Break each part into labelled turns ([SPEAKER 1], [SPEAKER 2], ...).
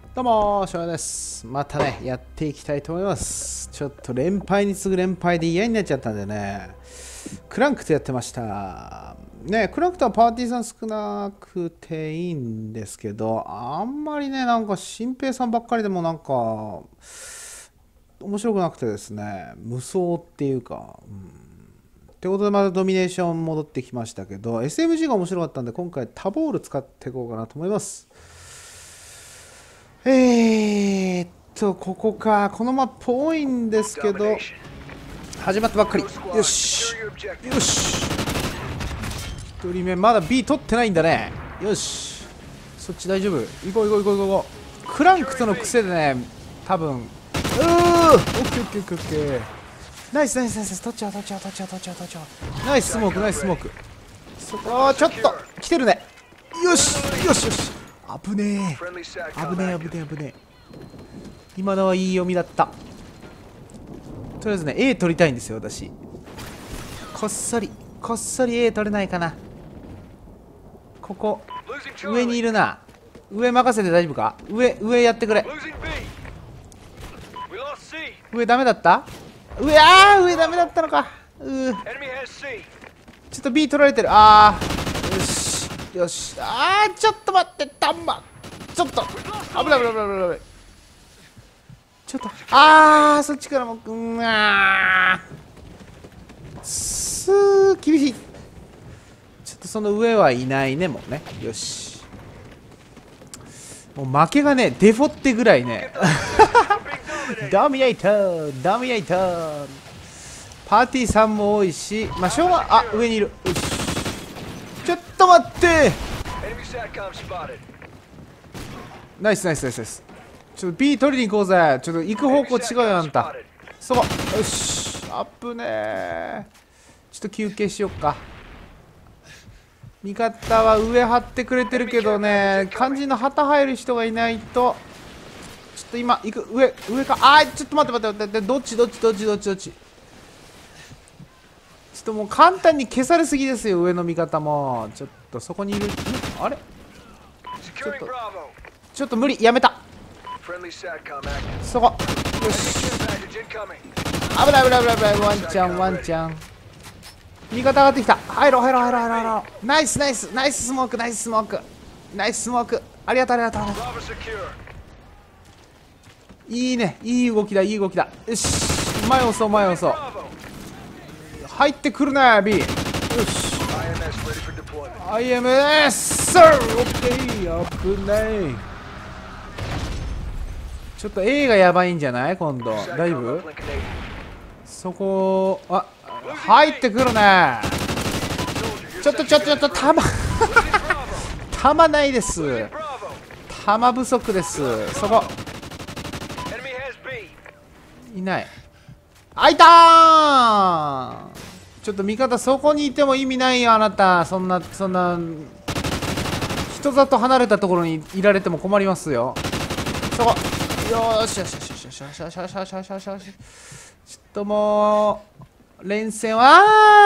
[SPEAKER 1] どうも翔也です。またねやっていきたいと思います。ちょっと連敗に次ぐ連敗で嫌になっちゃったんでね、クランクとやってましたね。クランクとはパーティーさん少なくていいんですけど、あんまりねなんか新平さんばっかりでもなんか面白くなくてですね、無双っていうか、ってことでまたドミネーション戻ってきましたけど、 SMG が面白かったんで今回タボール使っていこうかなと思います。ここか。このマップ多いんですけど、始まったばっかり。よし。よし。1人目、まだ B 取ってないんだね。よし。そっち大丈夫。行こう行こう行こう行こう。クランクとの癖でね、多分。オッケーオッケーオッケーオッケー。ナイスナイスナイス。取っちゃう取っちゃう取っちゃう取っちゃう取っちゃう。ナイススモークナイススモーク。そこ、ちょっと来てるね。よしよしよし。危ねえ危ねえ危ねえ危ねえ。今のはいい読みだった。とりあえずね A 取りたいんですよ私。こっそり A 取れないかな。ここ上にいるな。上任せて大丈夫か。上やってくれ。上ダメだった。上ダメだったのか。ちょっと B 取られてる。よしよし。ちょっと待って、タンマちょっと危ない危ない危ない危ない。ちょっとそっちからも厳しい。ちょっとその上はいないねもうね。よし、もう負けがねデフォってぐらいねドミネータードミネーター。パーティーさんも多いし、まあしょうが上にいる。よし、ちょっと待って。ナイスナイスナイスナイス。ちょっと B 取りに行こうぜ。ちょっと行く方向違うよあんた。そこ。よし、アップねー。ちょっと休憩しよっか。味方は上張ってくれてるけどね、肝心の旗入る人がいないと。ちょっと今行く。上か。ちょっと待って待って待って。どっちちょっともう簡単に消されすぎですよ上の味方も。ちょっとそこにいる。あれちょっと無理。やめた。そこ。よし、危ない危ない危ない危ない。ワンチャンワンチャン。味方上がってきた。入ろう。ナイスナイスナイススモークナイススモークナイススモーク。ありがとうありがとう。いいね、いい動きだいい動きだ。よし、前押そう前押そう。入ってくるね B。 よし IMS オッケー。危ない。ちょっと A がやばいんじゃない今度。大丈夫。そこ入ってくるね。ちょっと弾ないです。弾不足です。そこいない。いたー。ちょっと味方そこにいても意味ないよあなた。そんな人里離れたところにいられても困りますよ。そこ。よしよしよしよしよしよしよしよしよしよしよしよし。ちょっともう連戦は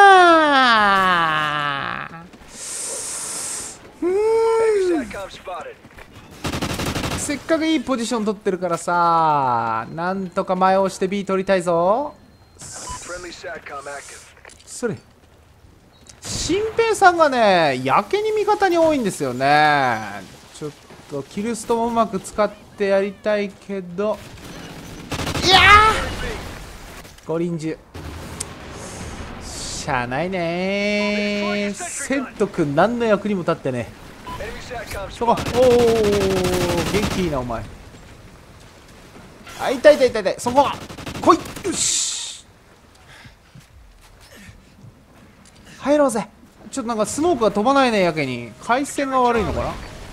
[SPEAKER 1] せっかくいいポジション取ってるからさ、なんとか前押して B 取りたいぞ。それ新平さんがねやけに味方に多いんですよね。ちょっとキルストもうまく使ってやりたいけど、いやー五輪中しゃあないねー。セント君何の役にも立ってね。そこ。元気いいなお前。痛い。そこ来い。よし、入ろうぜ。ちょっとなんかスモークが飛ばないね。やけに回線が悪いのかな。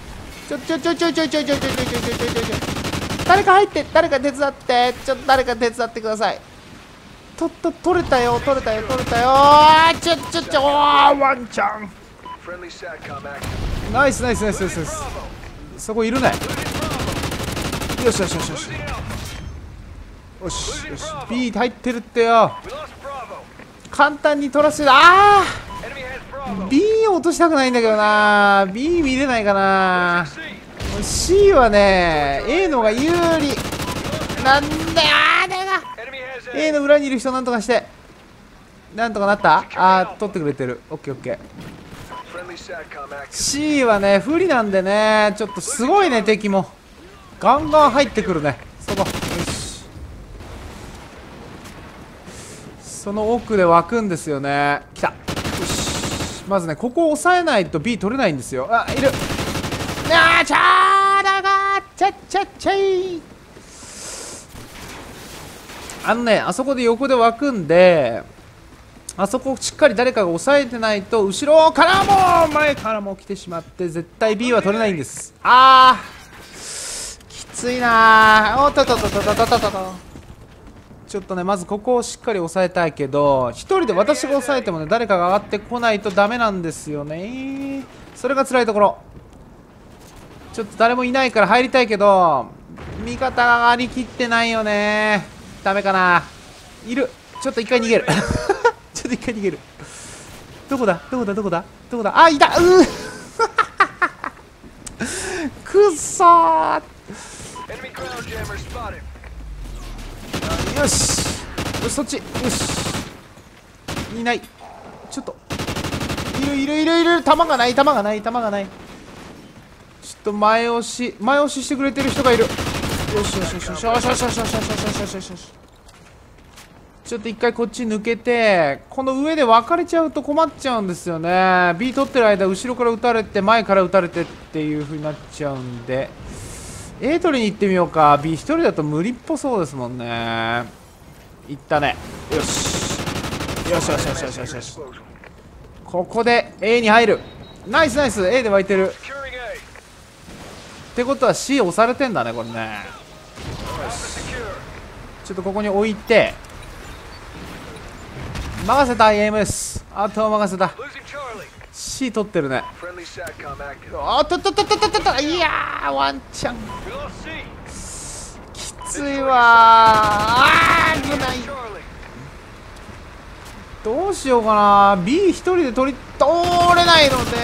[SPEAKER 1] 誰か入って、誰か手伝って。誰か手伝ってください。取れたよ。ワンチャン。ナイス。そこいるね。よし B 入ってるってよ。簡単に取らせる。B を落としたくないんだけどな。B 見れないかな。 C はね A の方が有利なんだよ。A の裏にいる人なんとかして、なんとかなった。取ってくれてる。オッケーオッケー。 C はね不利なんでね、ちょっとすごいね、敵もガンガン入ってくるね。そこよし、その奥で湧くんですよね。来た。よし、まずねここを押さえないと B 取れないんですよ。いる。チャーラがチャッチャッチャイ。あそこで横で湧くんで、あそこをしっかり誰かが抑えてないと、後ろからも前からも来てしまって絶対 B は取れないんです。きついなー。おっとっとっとっとっとっとっと。ちょっとねまずここをしっかり抑えたいけど、一人で私が抑えてもね誰かが上がってこないとダメなんですよね。それが辛いところ。ちょっと誰もいないから入りたいけど、味方が上がりきってないよね。ダメかな。いる。ちょっと一回逃げる。ちょっと一回逃げる。どこだどこだどこだどこだ。いた。くっそー。よしそっち。よしいない。ちょっといる。弾がないちょっと前押ししてくれてる人がいる。よしちょっと一回こっち抜けて、この上で分かれちゃうと困っちゃうんですよね。 B 取ってる間後ろから撃たれて前から撃たれてっていう風になっちゃうんで A 取りに行ってみようか。 B 一人だと無理っぽそうですもんね。いったね。よしここで A に入る。ナイス A で湧いてるってことは C 押されてんだねこれね。ちょっとここに置いて任せた。 AMS あとは任せた。 C 取ってるね。いやーワンチャンきついわー。危ない。どうしようかな。 B 一人で通れないので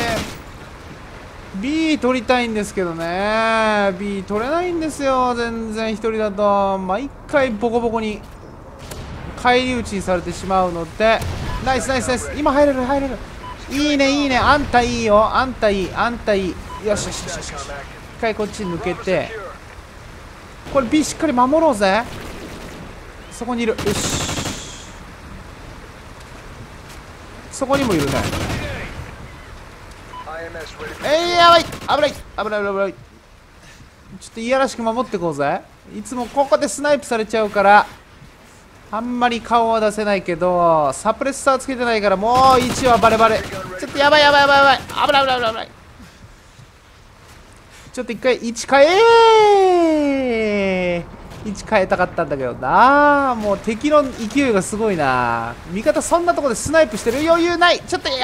[SPEAKER 1] B 取りたいんですけどね。 B 取れないんですよ全然。一人だと毎回ボコボコに返り討ちにされてしまうので。ナイス。今入れる。いいね。あんたいいよ。あんたいい。よし一回こっち抜けて、これ B しっかり守ろうぜ。そこにいる。よしそこにもいるね。やばい。危ない。ちょっといやらしく守ってこうぜ。いつもここでスナイプされちゃうからあんまり顔は出せないけど、サプレッサーつけてないからもう位置はバレバレ。ちょっとやばい。危ない。ちょっと一回位置変えたかったんだけどな。もう敵の勢いがすごいな。味方そんなとこでスナイプしてる余裕ない。ちょっと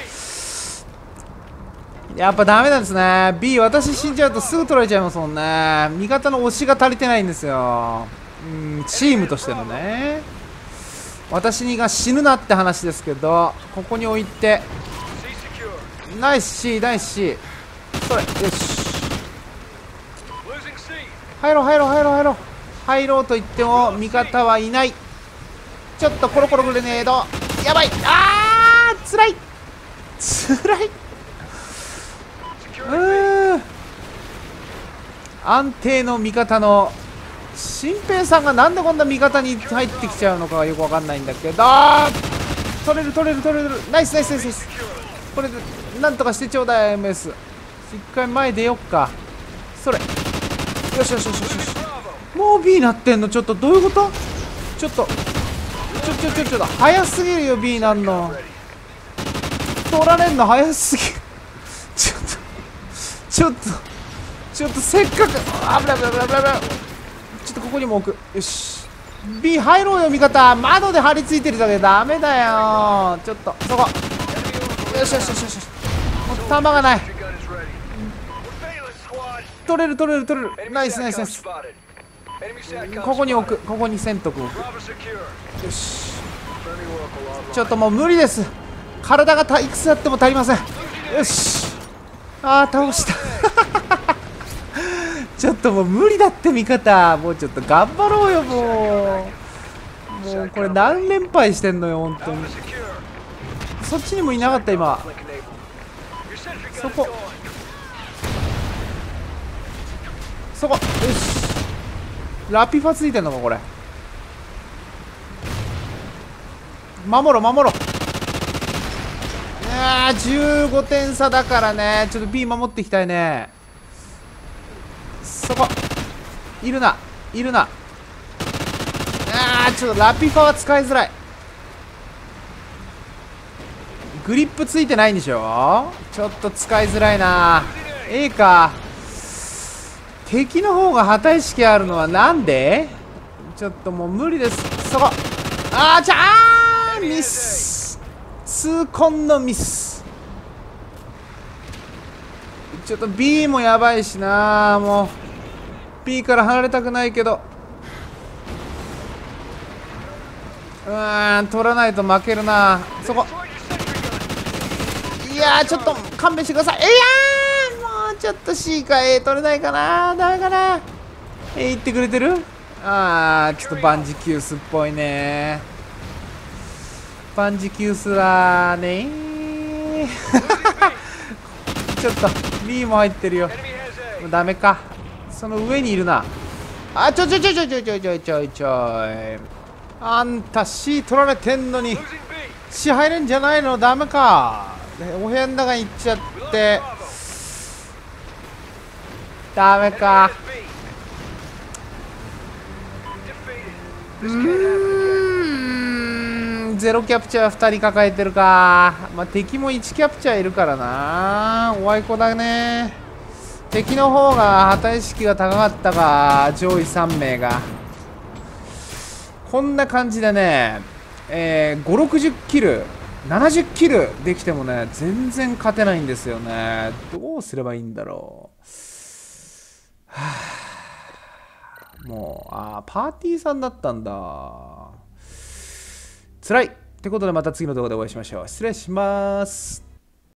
[SPEAKER 1] やっぱダメなんですね。 B 私死んじゃうとすぐ取られちゃいますもんね。味方の押しが足りてないんですよ。チームとしてのね。私が死ぬなって話ですけど、ここに置いてナイス C。それよし入ろうと言っても味方はいない。ちょっとコロコログレネード。やばい。つらい。安定の味方の新平さんがなんでこんな味方に入ってきちゃうのかはよくわかんないんだけど、取れる。ナイス。これでなんとかしてちょうだい。 MS 一回前出よっか。それよしもう B なってんの。ちょっとどういうこと。ちょっと早すぎるよ B なんの。取られんの早すぎる。ちょっとせっかく危ない。ちょっとここにも置く。よし B 入ろうよ味方。窓で張り付いてるだけダメだよ。ちょっとそこ。よしもう弾がない。取れる。ナイス。ここに置く。ここにセント君置く。よしちょっともう無理です。体がいくつあっても足りません。よし倒したともう無理だって味方。もうちょっと頑張ろうよもうこれ何連敗してんのよ本当に。そっちにもいなかった今。そこよし。ラピファついてんのかこれ。守ろ15点差だからね。ちょっと B 守っていきたいね。そこいるなちょっとラピファは使いづらい。グリップついてないんでしょ。ちょっと使いづらいな。A か。敵の方が旗意識あるのはなんで。ちょっともう無理です。そこミス。痛恨のミス。ちょっと B もやばいしな。もう B から離れたくないけど、取らないと負けるな。そこいやーちょっと勘弁してください。もうちょっと C か A 取れないかな。ダメかな。A 言ってくれてる。ちょっとバンジキュースっぽいね。バンジキュースだねちょっと B も入ってるよ。ダメか。その上にいるな。ちょいあんた C 取られてんのに C 入れんじゃないの。ダメか。お部屋の中に行っちゃってダメか。ゼロキャプチャー2人抱えてるか。敵も1キャプチャーいるからな。おあいこだね。敵の方が旗意識が高かったか。上位3名がこんな感じでね、560キル70キルできてもね全然勝てないんですよね。どうすればいいんだろう。もうパーティーさんだったんだ。辛いってことでまた次の動画でお会いしましょう。失礼します。